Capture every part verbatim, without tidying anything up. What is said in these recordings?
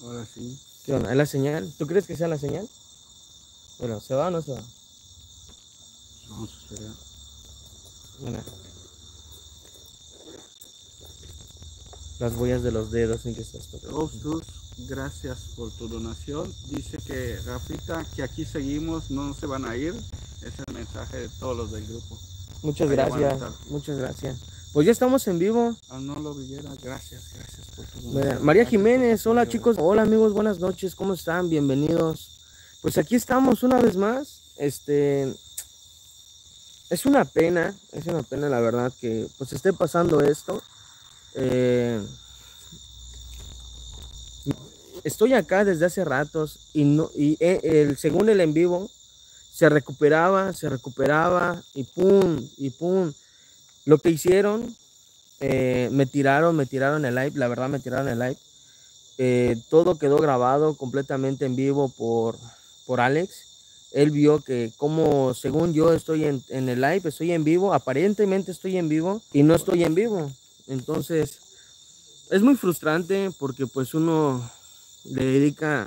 Ahora sí. ¿Qué onda? ¿Es la señal? ¿Tú crees que sea la señal? Bueno, ¿se va o no se va? Vamos a esperar. Mira. Las huellas de los dedos en que estás tocando. Ostus, gracias por tu donación. Dice que Rafita, que aquí seguimos, no se van a ir. Es el mensaje de todos los del grupo. Muchas Allá van a gracias, estar. muchas gracias. Pues ya estamos en vivo. Arnoldo Villera, gracias, gracias por tu Mira, donación. María Gracias por tu Jiménez, hola apoyo. chicos, hola amigos, buenas noches, ¿cómo están? Bienvenidos. Pues aquí estamos una vez más. Este, es una pena, es una pena la verdad que pues esté pasando esto. Eh, estoy acá desde hace ratos y no y el, según el en vivo se recuperaba, se recuperaba y pum y pum. Lo que hicieron, eh, me tiraron, me tiraron el live, la verdad me tiraron el live. Eh, todo quedó grabado completamente en vivo por, por Alex. Él vio que como según yo estoy en, en el live, estoy en vivo, aparentemente estoy en vivo y no estoy en vivo. Entonces es muy frustrante porque pues uno le dedica,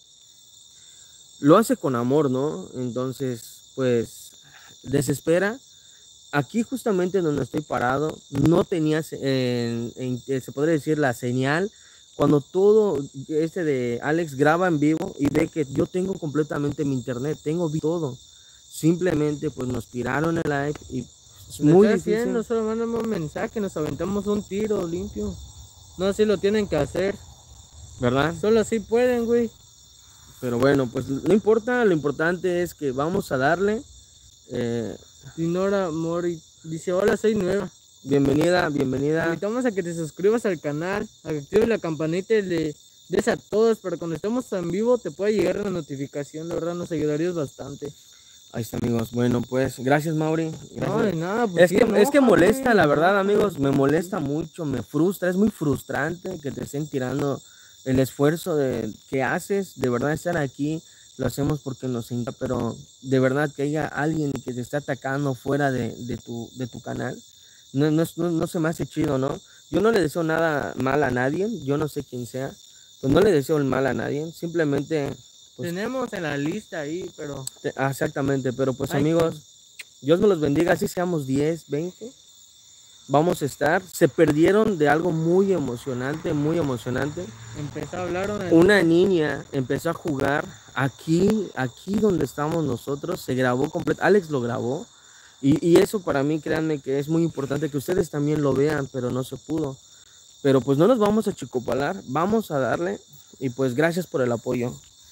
lo hace con amor, ¿no? Entonces pues desespera. Aquí justamente donde estoy parado no tenía, en, en, se podría decir, la señal. Cuando todo este de Alex graba en vivo y ve que yo tengo completamente mi internet, tengo todo, simplemente pues nos tiraron el live y es muy difícil. Haciendo, solo mandamos un mensaje, nos aventamos un tiro limpio. No así lo tienen que hacer, ¿verdad? Solo así pueden, güey. Pero bueno, pues no importa, lo importante es que vamos a darle. Eh, Dinora Mori dice: hola, soy nueva. Bienvenida, bienvenida. Te invitamos a que te suscribas al canal, a que actives la campanita y le des a todos para cuando estemos en vivo te pueda llegar la notificación. La verdad nos ayudarías bastante. Ahí está, amigos. Bueno, pues gracias, Mauri. Gracias. No, de nada, pues es, sí, que, enoja, es que molesta, la verdad, amigos, me molesta mucho, me frustra, es muy frustrante que te estén tirando el esfuerzo de, que haces, de verdad estar aquí. Lo hacemos porque nos encanta, pero de verdad que haya alguien que te está atacando fuera de, de, tu, de tu canal, no, no, no, no se me hace chido, ¿no? Yo no le deseo nada mal a nadie, yo no sé quién sea, pues no le deseo el mal a nadie, simplemente... Pues, tenemos en la lista ahí, pero... Te, exactamente, pero pues Ay, amigos, Dios me los bendiga, así seamos diez, veinte, vamos a estar. Se perdieron de algo muy emocionante, muy emocionante. Empezó a hablar una niña, empezó a jugar aquí, aquí donde estamos nosotros, se grabó completo, Alex lo grabó, y, y eso para mí, créanme que es muy importante que ustedes también lo vean, pero no se pudo. Pero pues no nos vamos a chicopalar, vamos a darle, y pues gracias por el apoyo.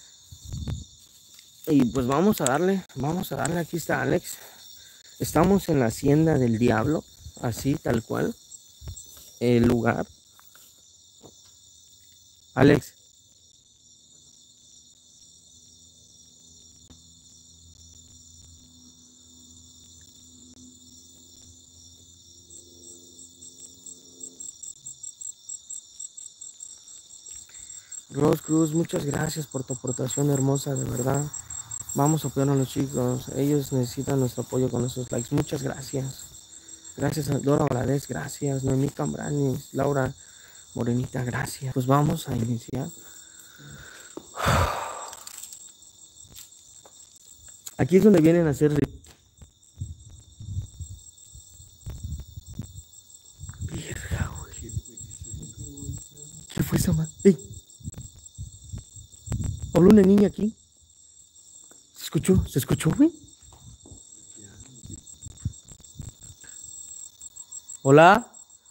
Y pues vamos a darle, vamos a darle, aquí está Alex. Estamos en la hacienda del diablo, así tal cual, el lugar. Alex. Rose Cruz, muchas gracias por tu aportación hermosa, de verdad. Vamos a apoyar a los chicos, ellos necesitan nuestro apoyo con esos likes. Muchas gracias. Gracias a Dora Valadez, gracias. Noemí Cambranes, Laura Morenita, gracias. Pues vamos a iniciar. Aquí es donde vienen a hacer... Virga, güey. ¿Qué fue esa madre? ¡Ey! ¿Habló una niña aquí? ¿Se escuchó? ¿Se escuchó, güey? ¿Hola?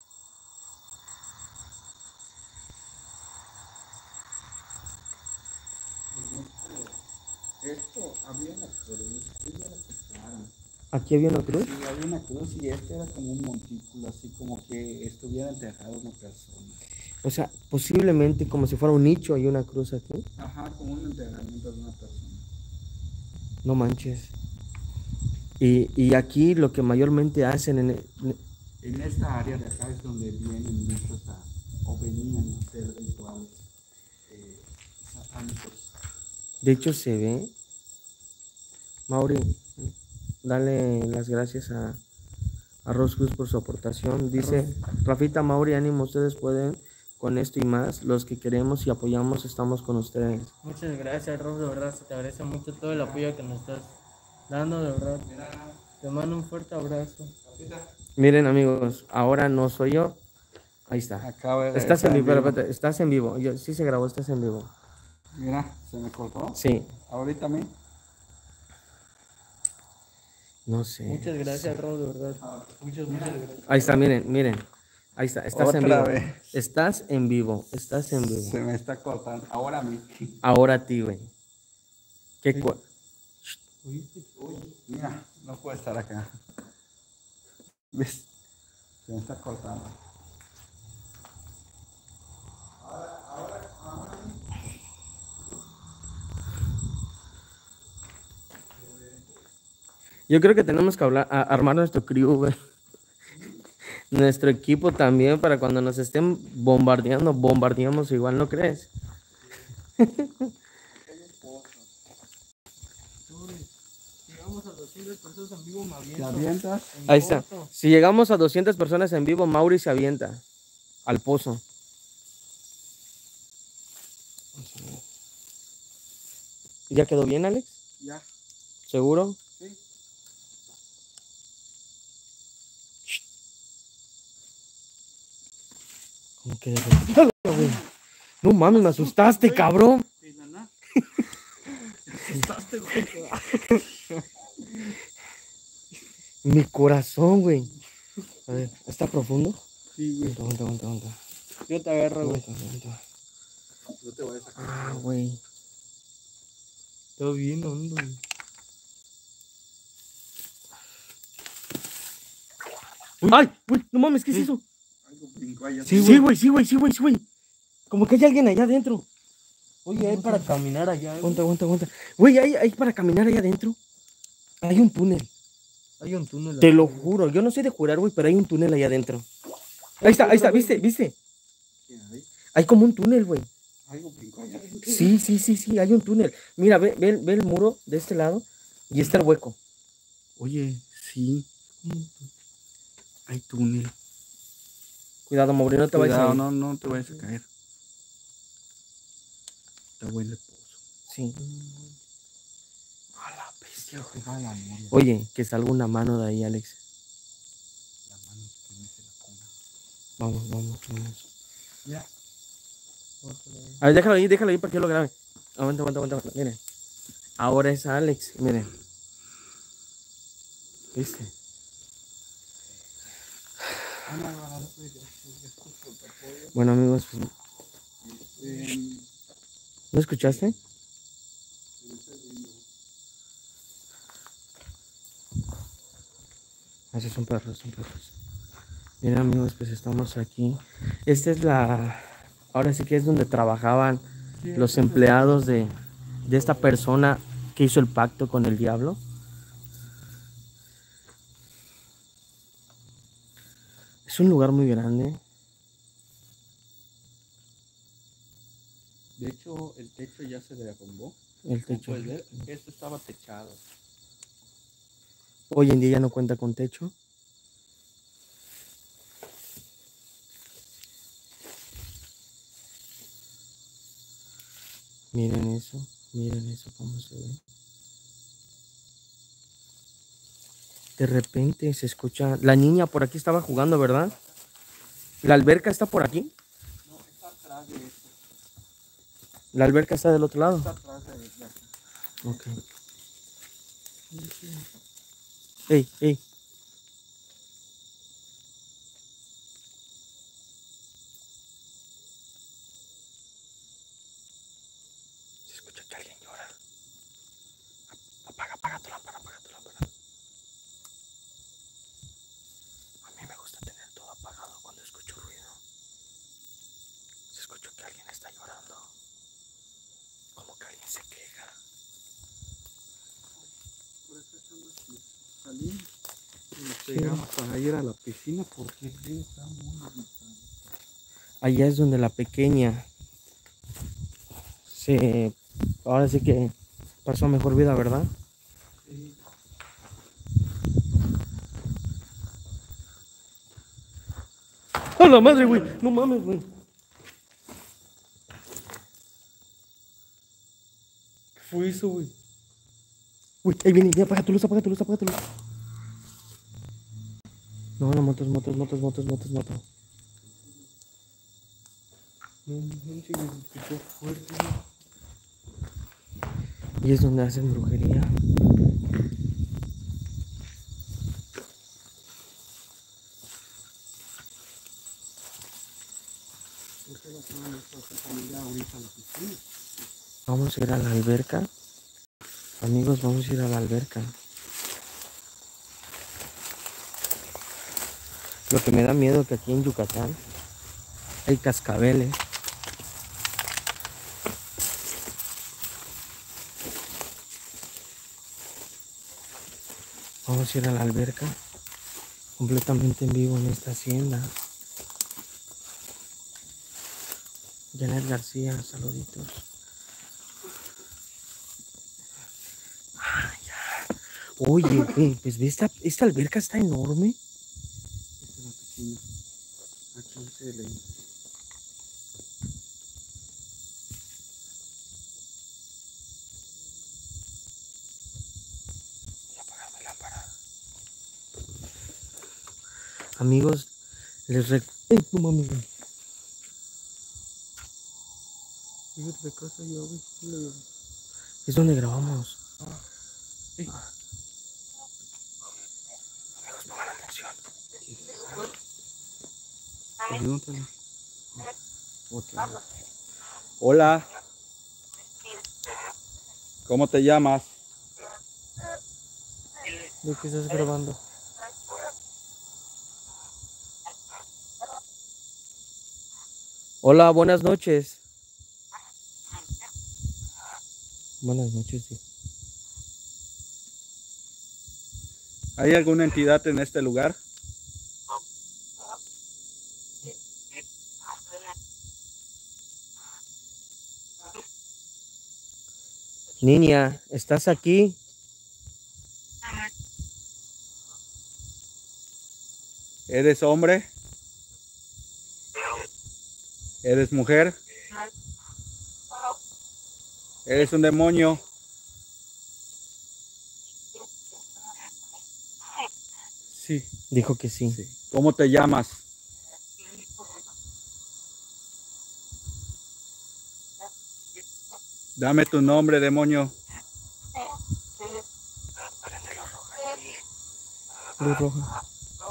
Esto había una cruz, ellos la quitaron. ¿Aquí había una cruz? Sí, había una cruz y este era como un montículo, así como que estuviera enterrado una persona. O sea, posiblemente como si fuera un nicho hay una cruz aquí. Ajá, como un enterramiento de una persona. No manches. Y, y aquí lo que mayormente hacen en... El, en esta área de acá es donde vienen muchos a, o venían a hacer rituales eh, satánicos. De hecho se ve. Mauri, dale las gracias a, a Rose Cruz por su aportación. Dice Rafita, Mauri, ánimo, ustedes pueden con esto y más. Los que queremos y apoyamos estamos con ustedes. Muchas gracias, Rob, de verdad, se te agradece mucho todo el apoyo que nos estás dando, de verdad. Te mando un fuerte abrazo. Miren, amigos, ahora no soy yo. Ahí está. Acaba de Estás en estar vivo, pero espérate, estás en vivo. Yo, sí se grabó, estás en vivo. Mira, se me cortó. Sí, Ahorita a mí. no sé. Muchas gracias, Rob, de verdad. Muchas, muchas gracias. Ahí está, miren, miren. Ahí está, estás en Otra vivo. vez. Estás en vivo, estás en vivo. Se me está cortando. Ahora a mí. Ahora a ti, güey. ¿Qué cu- Mira, no puedo estar acá. ¿Ves? Se me está cortando. Yo creo que tenemos que hablar, a- armar nuestro crew, güey. Nuestro equipo también para cuando nos estén bombardeando, bombardeamos igual, ¿no crees? Llegamos a doscientas personas en vivo, me ¿Te aviento. avientas? En Ahí está. corto. Si llegamos a doscientas personas en vivo, Mauri se avienta al pozo. ¿Ya quedó bien, Alex? Ya. ¿Seguro? Sí. ¿Cómo que de repente? Güey. No mames, me asustaste, cabrón. Sí, nana. Asustaste, güey. Mi corazón, güey. A ver, ¿está profundo? Sí, güey. Aguanta, aguanta, aguanta, aguanta. Yo te agarro, güey. Aguanta, aguanta. No te vayas a sacar. Ah, güey. Todo bien, hondo, güey. ¡Ay! Güey, no mames, ¿qué es eso? Algo brincó allá. Sí, güey, sí, güey, sí, güey, sí, güey. Como que hay alguien allá adentro. Oye, hay para caminar allá, güey. Aguanta, aguanta, aguanta. Güey, hay, hay para caminar allá adentro. Hay un túnel. Hay un túnel. Te lo juro. Yo no sé de jurar, güey, pero hay un túnel allá adentro. Ahí está, ahí está, ¿viste? ¿Viste? ¿Qué hay? Hay como un túnel, güey. Algo brincó allá. Sí, sí, sí, sí, hay un túnel. Mira, ve, ve, ve el muro de este lado y está el hueco. Oye, sí. Hay túnel. Cuidado, Mauri, no te vayas a Cuidado, ir. no, no te vayas a caer. Está bueno el pozo. Sí. A la bestia, juega la moria. Oye, que salga una mano de ahí, Alex. La mano que me se la ponga. Vamos, vamos, vamos. Ya. A ver, déjalo ahí, déjalo ahí para que yo lo grabe. Aguanta, aguanta, aguanta, aguanta. Miren. Ahora es Alex, miren. ¿Viste? Bueno, amigos, pues, Eh, ¿no escuchaste? Esos son perros, son perros. Miren, amigos, pues estamos aquí. Esta es la... Ahora sí que es donde trabajaban los empleados de, de esta persona que hizo el pacto con el diablo. Es un lugar muy grande. de hecho, el techo ya se derrumbó. El Como techo. puedes ver, esto estaba techado. Hoy en día ya no cuenta con techo. Miren eso, miren eso, cómo se ve. De repente se escucha... La niña por aquí estaba jugando, ¿verdad? ¿La alberca está por aquí? No, está atrás de esto. La alberca está del otro lado. Está atrás de, de aquí. Ok. Ey, ey. Se escucha que alguien llora. Apaga, apaga tu lámpara, apaga tu lámpara. A mí me gusta tener todo apagado cuando escucho ruido. Se escucha que alguien está llorando. Como que alguien se queja. Por eso estamos salimos y nos pegamos para ir a la piscina porque el río está muy bonito. Allá es donde la pequeña se... Ahora sí que pasó mejor vida, ¿verdad? Sí. ¡A la madre, güey! No mames, güey. fue eso, güey? Uy, ahí viene, ya, apaga tu luz, apaga tu luz, apaga tu luz. No, no, motos, motos, motos, motos, motos, motos. No manches, se escuchó fuerte, güey. Y es donde hacen brujería. Vamos a ir a la alberca. Amigos, vamos a ir a la alberca. Lo que me da miedo es que aquí en Yucatán hay cascabeles. Vamos a ir a la alberca completamente en vivo en esta hacienda. Janet García, saluditos. Ah, ya. Oye, eh, pues ve, esta, esta alberca está enorme. Esta es la piscina. Aquí se le... Amigos, les rec... ¡Ey, no mames, güey! Fíjate de casa ya, güey. Le- Es donde grabamos. Ey. Amigos, pongan atención. Pregúntale. Otra. Hola. ¿Cómo te llamas? ¿De qué estás grabando? Hola, buenas noches. Buenas noches, sí. ¿Hay alguna entidad en este lugar? Niña, ¿estás aquí? ¿Eres hombre? ¿Eres mujer? ¿Eres un demonio? Sí. Dijo que sí. Sí. ¿Cómo te llamas? Dame tu nombre, demonio. Luz roja.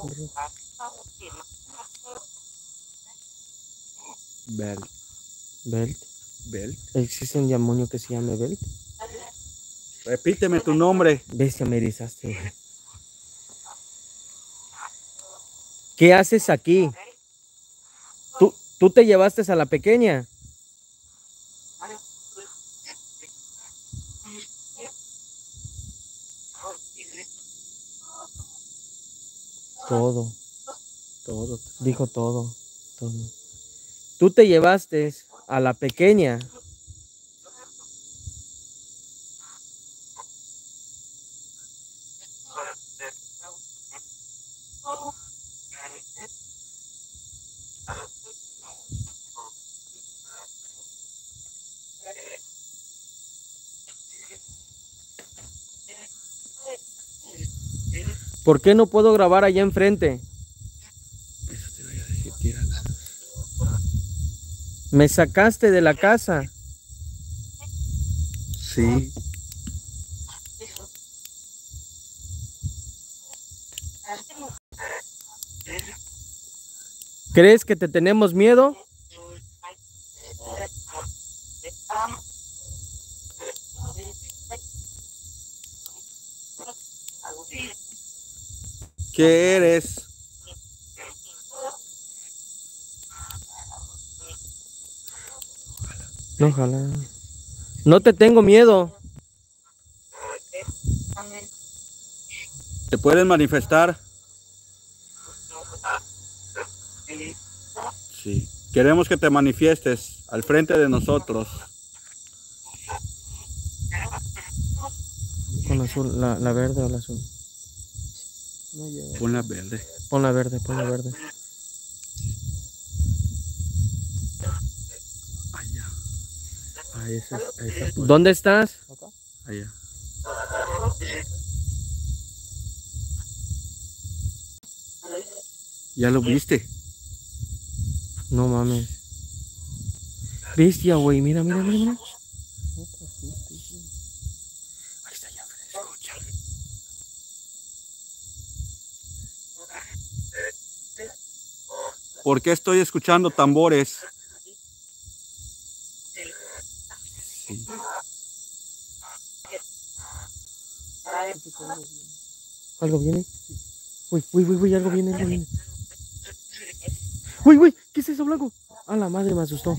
Belt. Belt. Belt. ¿Existe un demonio que se llame Belt? Repíteme tu nombre. Bestia, me erizaste, güey. ¿Qué haces aquí? ¿Tú, ¿Tú te llevaste a la pequeña? Todo. Todo. Dijo todo. Todo. Tú te llevaste a la pequeña. ¿Por qué no puedo grabar allá enfrente? Eso te voy a decir, tírala. Me sacaste de la casa. Sí. ¿Crees que te tenemos miedo? ¿Qué eres? No, ojalá. No te tengo miedo. ¿Te puedes manifestar? Sí. Queremos que te manifiestes al frente de nosotros. Con azul, la, la verde o la azul. No llega. Pon la verde. Pon la verde, pon la verde. Allá. A esa, a esa puerta. ¿Dónde estás? Allá. ¿Ya lo viste? No mames. Bestia, güey. Mira, mira, mira, mira. Ahí está, ya, escucha. ¿Por qué estoy escuchando tambores? Sí. ¿Algo viene? Uy, uy, uy, uy, algo viene, algo viene. Uy, uy, ¿qué es eso, blanco? A la madre, me asustó.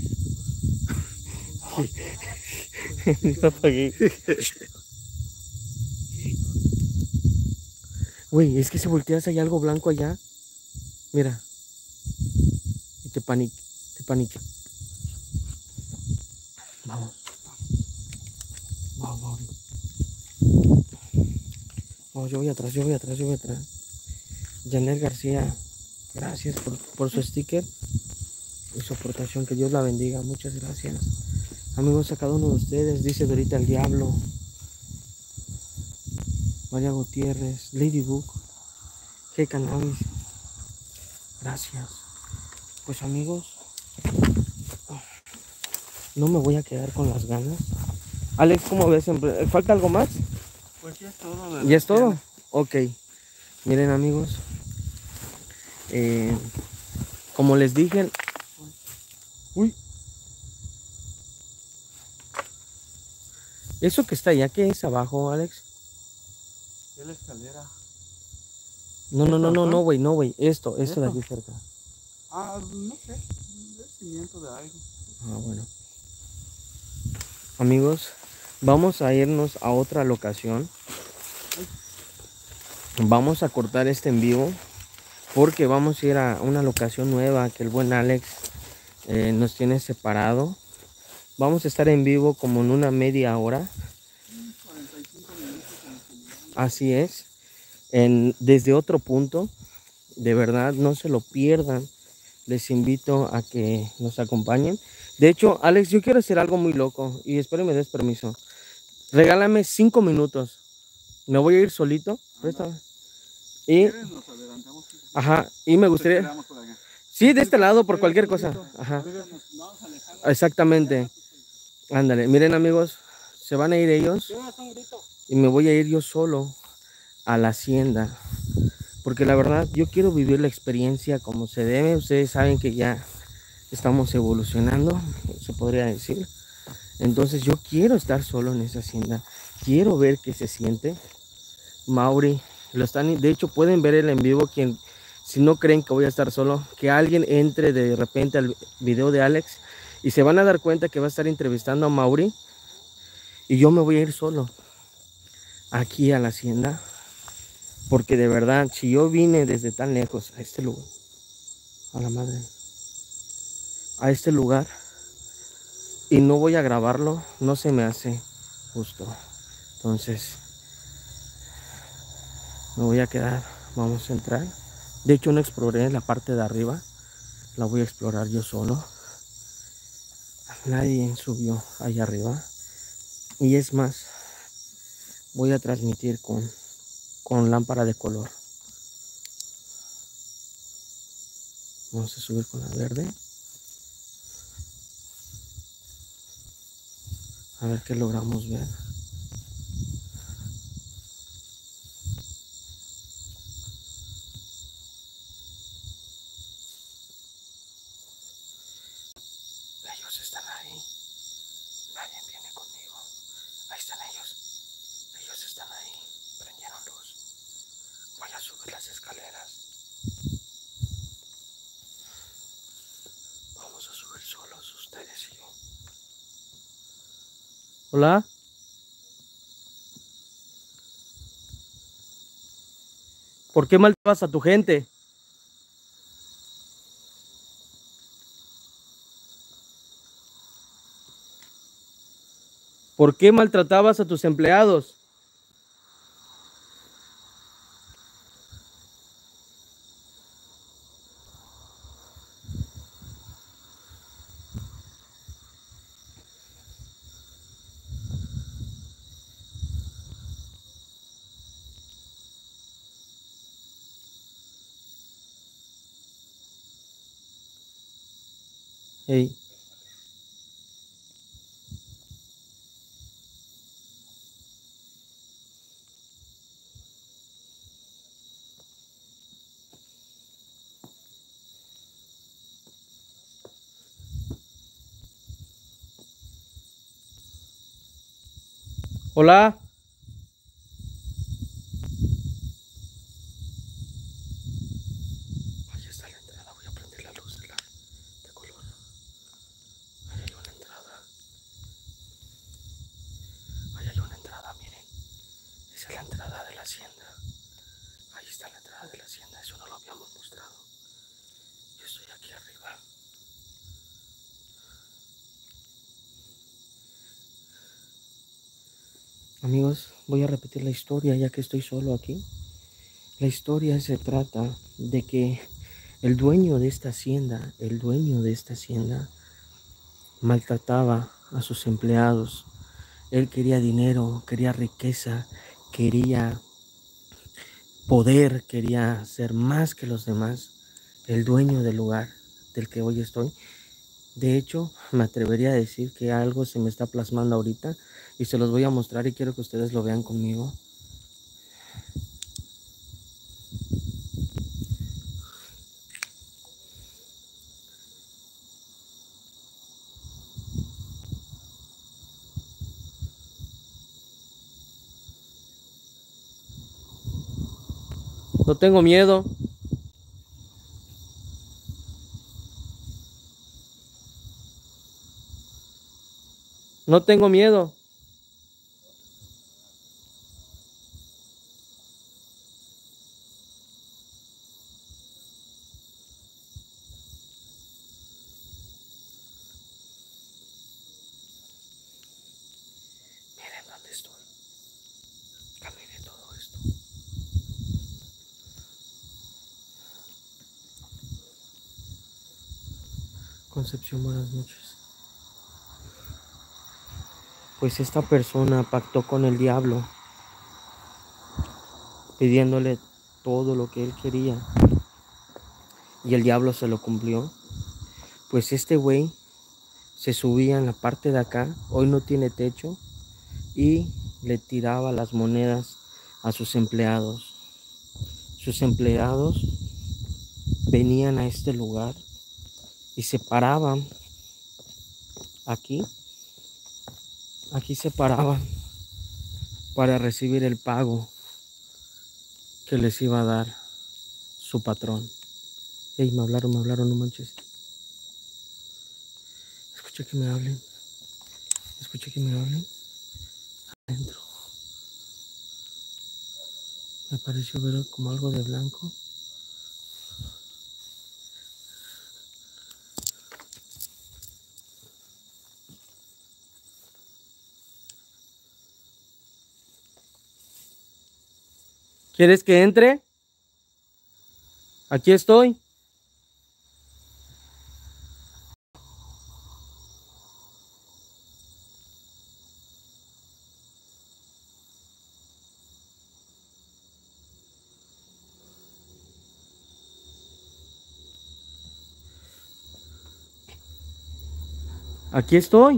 Me apagué. Güey, es que se volteas, hay algo blanco allá. Mira. Y te panique, te panique. Vamos. Vamos, vamos. Vamos, yo voy atrás, yo voy atrás, yo voy atrás. Janel García, gracias por, por su sticker y su aportación. Que Dios la bendiga. Muchas gracias. Amigos, a cada uno de ustedes, dice Dorita el Diablo, María Gutiérrez, Ladybug, G Cannabis. Gracias. Pues amigos, no me voy a quedar con las ganas. Alex, ¿cómo ves? ¿Falta algo más? Pues ya es todo. ¿Ya es todo? Ok. Miren amigos, eh, como les dije, uy, eso que está allá, ¿qué es abajo, Alex? Es la escalera. No, no, no, no, ¿Esto, no, güey, no, güey, esto, esto de ¿Esto? aquí cerca. Ah, no sé. Es cimiento de algo. Ah, bueno. Amigos, vamos a irnos a otra locación. Vamos a cortar este en vivo porque vamos a ir a una locación nueva que el buen Alex eh, nos tiene separado. Vamos a estar en vivo como en una media hora. Así es. En, desde otro punto. De verdad, no se lo pierdan. Les invito a que nos acompañen. De hecho, Alex, yo quiero hacer algo muy loco y espero me des permiso. Regálame cinco minutos. Me voy a ir solito. Préstame. Y, ajá, y me gustaría... Sí, de este lado, por cualquier cosa. Ajá. Exactamente. Ándale. Miren, amigos, se van a ir ellos y me voy a ir yo solo a la hacienda. Porque la verdad, yo quiero vivir la experiencia como se debe. Ustedes saben que ya estamos evolucionando, se podría decir. Entonces yo quiero estar solo en esa hacienda. Quiero ver qué se siente. Mauri, lo están, de hecho pueden ver el en vivo. Quien, si no creen que voy a estar solo, que alguien entre de repente al video de Alex y se van a dar cuenta que va a estar entrevistando a Mauri y yo me voy a ir solo aquí a la hacienda. Porque de verdad, si yo vine desde tan lejos a este lugar, a la madre, a este lugar, y no voy a grabarlo, no se me hace justo. Entonces, me voy a quedar, vamos a entrar. De hecho, no exploré la parte de arriba, la voy a explorar yo solo. Nadie subió allá arriba. Y es más, voy a transmitir con, con lámpara de color. Vamos a subir con la verde. A ver qué logramos ver. Ellos están ahí. Nadie viene conmigo. Ahí están ellos. Ellos están ahí. Prendieron luz. Voy a subir las escaleras. Vamos a subir solos ustedes y yo. Hola. ¿Por qué maltratas a tu gente? ¿Por qué maltratabas a tus empleados? Ey. Hola. Ahí está la entrada. Voy a prender la luz de, la, de color. Ahí hay una entrada. Ahí hay una entrada, miren. Esa es la entrada de la hacienda. Ahí está la entrada de la hacienda. Eso no lo habíamos mostrado. Yo estoy aquí arriba. Amigos, voy a repetir la historia ya que estoy solo aquí. La historia se trata de que el dueño de esta hacienda, el dueño de esta hacienda maltrataba a sus empleados. Él quería dinero, quería riqueza, quería poder, quería ser más que los demás. El dueño del lugar del que hoy estoy. De hecho, me atrevería a decir que algo se me está plasmando ahorita y se los voy a mostrar y quiero que ustedes lo vean conmigo. No tengo miedo. No tengo miedo. Miren dónde estoy. Caminé todo esto. Concepción, buenas noches. Pues esta persona pactó con el diablo, pidiéndole todo lo que él quería. Y el diablo se lo cumplió. Pues este güey se subía en la parte de acá, hoy no tiene techo, y le tiraba las monedas a sus empleados. Sus empleados venían a este lugar y se paraban aquí. Aquí se paraban para recibir el pago que les iba a dar su patrón. Ey, me hablaron, me hablaron, no manches. Escuché que me hablen. Escuché que me hablen. Adentro. Me pareció ver como algo de blanco. ¿Quieres que entre? Aquí estoy. Aquí estoy.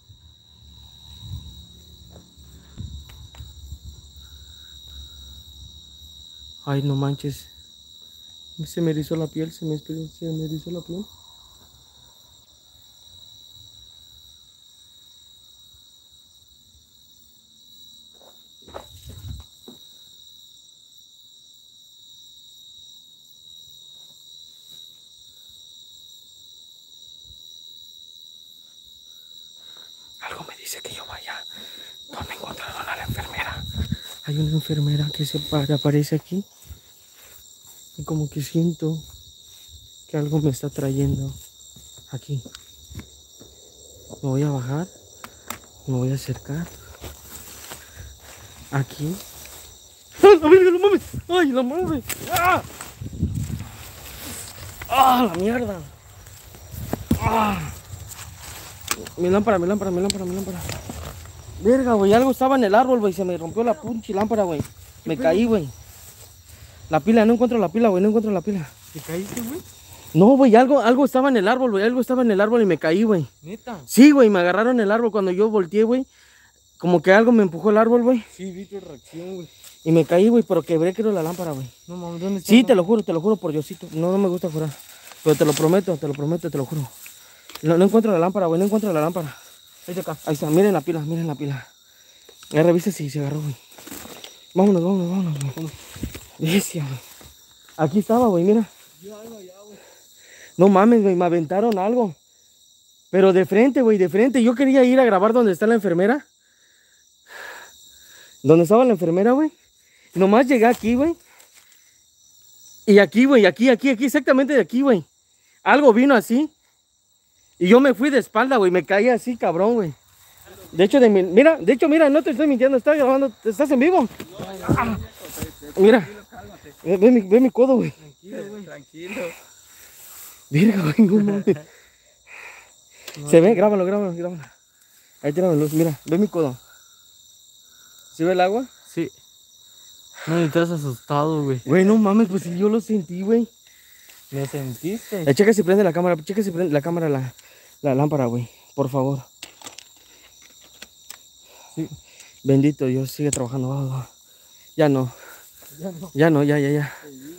Ay, no manches. Se me erizó la piel, se me, se me erizó la piel. Algo me dice que yo vaya donde encontraron a la enfermera. Hay una enfermera que se para, aparece aquí. Y como que siento que algo me está trayendo aquí. Me voy a bajar. Me voy a acercar. Aquí. ¡Ah, la verga, no mames! ¡Ay, la madre! ¡Ah! ¡Ah, la mierda! ¡Ah! Mi lámpara, mi lámpara, mi lámpara, mi lámpara. Verga, güey, algo estaba en el árbol, güey. Se me rompió la pinche lámpara, güey. Me caí, güey. La pila, no encuentro la pila, güey, no encuentro la pila. ¿Te caíste, güey? No, güey, algo, algo estaba en el árbol, güey. Algo estaba en el árbol y me caí, güey. ¿Neta? Sí, güey, me agarraron el árbol cuando yo volteé, güey. Como que algo me empujó el árbol, güey. Sí, vi tu reacción, güey. Y me caí, güey, pero quebré, creo, la lámpara, güey. No mames, ¿dónde está? Sí, te lo juro, te lo juro por Diosito. No, no me gusta jurar. Pero te lo prometo, te lo prometo, te lo juro. No, no encuentro la lámpara, güey, no encuentro la lámpara. Ahí está acá. Ahí está, miren la pila, miren la pila. Ya revisa si se agarró, güey. Vámonos, vámonos, vámonos, güey. Bestia, güey. Aquí estaba, güey, mira. Yo algo allá, güey. No mames, güey, me aventaron algo. Pero de frente, güey, de frente. Yo quería ir a grabar donde está la enfermera. Donde estaba la enfermera, güey. Nomás llegué aquí, güey. Y aquí, güey, aquí, aquí, aquí, exactamente de aquí, güey. Algo vino así. Y yo me fui de espalda, güey. Me caí así, cabrón, güey. De hecho, de mi, mira, de hecho, mira, no te estoy mintiendo. Estás grabando, estás en vivo. Ah, mira. Ve, ve mi, ve mi codo, güey. Tranquilo, güey. Tranquilo. Virga, güey, no mames. Se ve, grábalo, grábalo, grábalo. Ahí tiene la luz, mira, ve mi codo. ¿Sí ve el agua? Sí. No, ni estás asustado, güey. Güey, no mames, pues si yo lo sentí, güey. ¿Lo sentiste? Eh, checa si prende la cámara, checa si prende la cámara la, la lámpara, güey. Por favor. Sí. Bendito Dios, sigue trabajando. Va, va. Ya no. Ya no. Ya no, ya, ya, ya.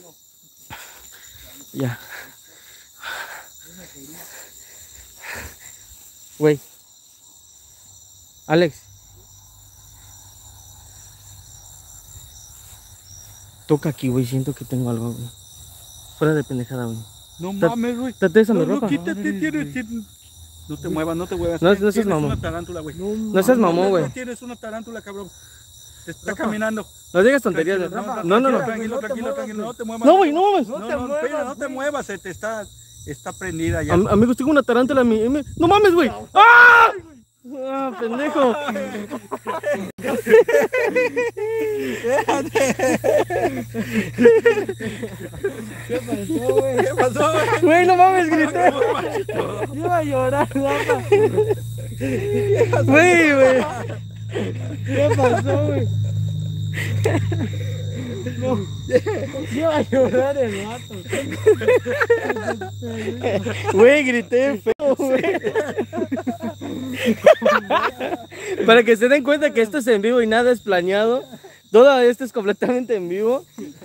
Ya. Güey. Alex. Toca aquí, güey. Siento que tengo algo, güey. Fuera de pendejada, güey. No Ta- mames, güey. Tate esa mi No, no, ropa. quítate, Madre, tienes, güey. tienes- No te muevas, no te muevas. No, no Tienes seas mamón. una tarántula, güey. No seas mamón, No, güey. no, tienes una tarántula, cabrón. Está Rafa. caminando. No digas tonterías. Tranquilo, No, no, tranquilo, no. Tranquilo, No te tranquilo, muevas, tranquilo. No te muevas. No, güey, no mames. No, No no, te no, muevas, espera, no te güey. muevas, se te está, está prendida ya. Am- amigos, tengo una tarántula en mi... en mi- ¡No mames, güey! ¡Ah! ¡Ah, pendejo! ¿Qué pasó, güey? ¿Qué pasó, güey? Güey, no mames, grité. Iba a llorar, Rafa. Güey, güey. ¿Qué pasó, güey? No. Iba a llorar el vato. Güey, grité feo, güey. Para que se den cuenta que esto es en vivo y nada es planeado. Todo esto es completamente en vivo.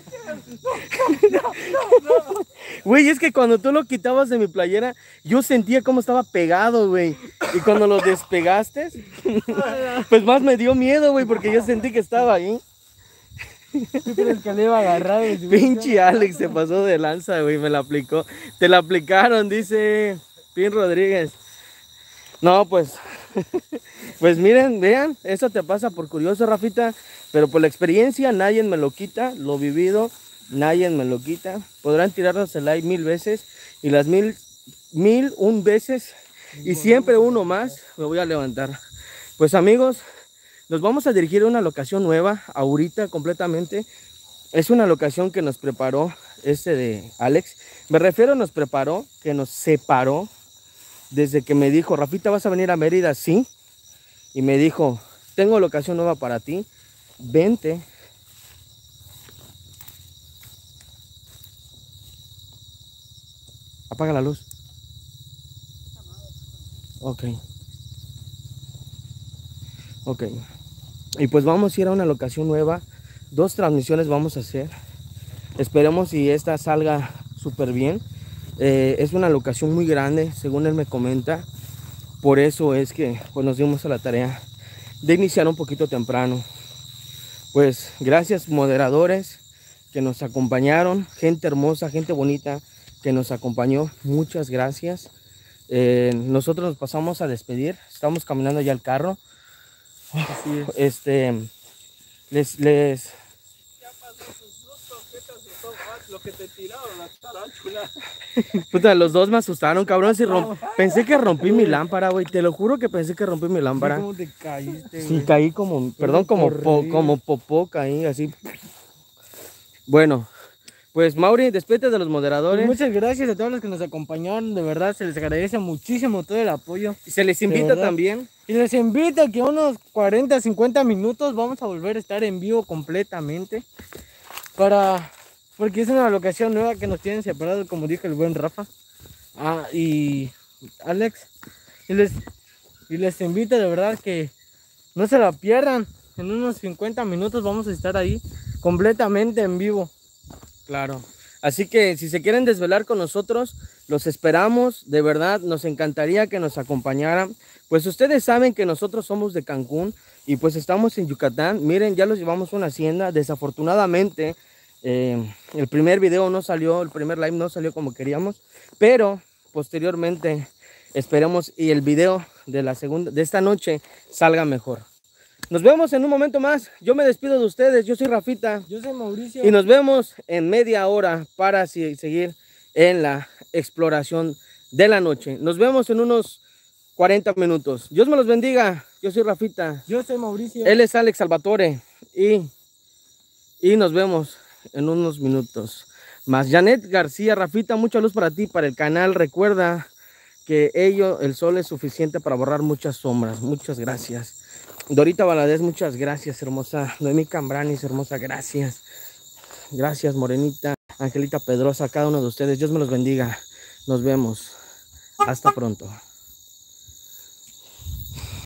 Güey, es que cuando tú lo quitabas de mi playera, yo sentía cómo estaba pegado, güey. Y cuando lo despegaste, pues más me dio miedo, güey, porque yo sentí que estaba ahí. ¿Tú crees que le iba a agarrar? güey? Pinche Alex se pasó de lanza, güey, me la aplicó. Te la aplicaron, dice Pin Rodríguez. No, pues, pues miren, vean, eso te pasa por curioso, Rafita, pero por la experiencia nadie me lo quita, lo vivido, nadie me lo quita. Podrán tirarnos el like mil veces y las mil, mil un veces y siempre uno más me voy a levantar. Pues amigos, nos vamos a dirigir a una locación nueva, ahorita completamente. Es una locación que nos preparó este de Alex. Me refiero, nos preparó, que nos separó. Desde que me dijo, Rafita, ¿vas a venir a Mérida? Sí. Y me dijo, tengo locación nueva para ti. Vente. Apaga la luz. Ok. Ok. Y pues vamos a ir a una locación nueva. Dos transmisiones vamos a hacer. Esperemos si esta salga súper bien. Eh, es una locación muy grande, según él me comenta. Por eso es que pues, nos dimos a la tarea de iniciar un poquito temprano. Pues gracias moderadores que nos acompañaron, gente hermosa, gente bonita que nos acompañó. Muchas gracias. Eh, nosotros nos pasamos a despedir. Estamos caminando ya al carro. Así es. Este, les, les, Lo que te tiraron, la tarántula. puta, los dos me asustaron, cabrón. Si romp... Pensé que rompí mi lámpara, güey. Te lo juro que pensé que rompí mi lámpara. ¿Cómo te caíste, Sí, güey? caí como, perdón, como, po- corrido. como popó, caí así. Bueno, pues Mauri, despídete de los Pues moderadores. muchas gracias a todos los que nos acompañaron, de verdad se les agradece muchísimo todo el apoyo. Se les invita verdad. también. Y les invito a que unos cuarenta, cincuenta minutos vamos a volver a estar en vivo completamente. Para, porque es una locación nueva que nos tienen separados, como dijo el buen Rafa. Ah, y Alex, y les, y les invito de verdad que no se la pierdan. En unos cincuenta minutos vamos a estar ahí completamente en vivo. Claro. Así que si se quieren desvelar con nosotros, los esperamos. De verdad, nos encantaría que nos acompañaran. Pues ustedes saben que nosotros somos de Cancún y pues estamos en Yucatán. Miren, ya los llevamos a una hacienda. Desafortunadamente, eh, el primer video no salió, el primer live no salió como queríamos. Pero posteriormente esperemos y el video de la segunda, de esta noche salga mejor. Nos vemos en un momento más. Yo me despido de ustedes. Yo soy Rafita. Yo soy Mauricio. Y nos vemos en media hora para seguir en la exploración de la noche. Nos vemos en unos cuarenta minutos. Dios me los bendiga. Yo soy Rafita. Yo soy Mauricio. Él es Alex Salvatore. Y, y nos vemos en unos minutos más. Janet García, Rafita, mucha luz para ti, para el canal. Recuerda que ello, el sol es suficiente para borrar muchas sombras. Muchas gracias. Dorita Valadez, muchas gracias, hermosa. Noemí Cambranis, hermosa, gracias. Gracias, Morenita. Angelita Pedrosa, cada uno de ustedes. Dios me los bendiga. Nos vemos. Hasta pronto.